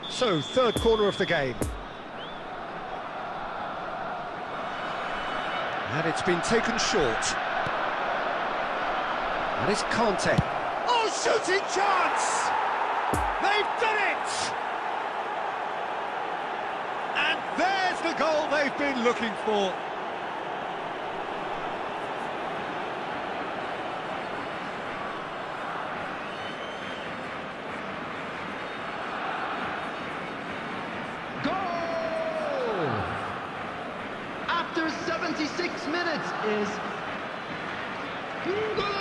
So, third corner of the game. And it's been taken short. And it's Kante. Oh, shooting chance! They've done it! And there's the goal they've been looking for. After 76 minutes is N'Golo